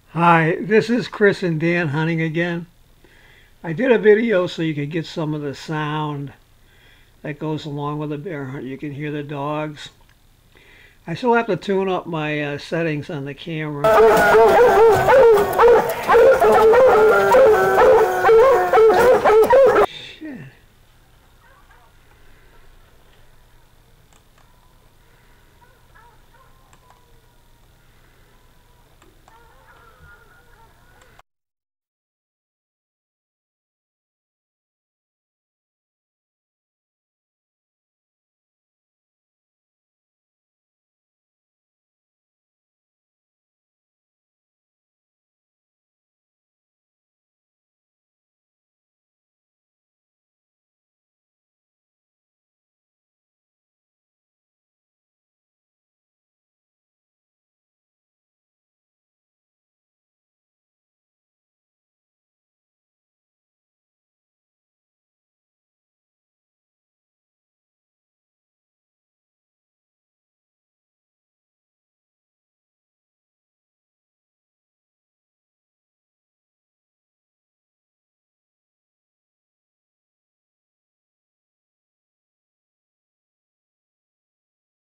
Hi, this is Chris and Dan hunting again. I did a video so you could get some of the sound that goes along with a bear hunt. You can hear the dogs. I still have to tune up my settings on the camera.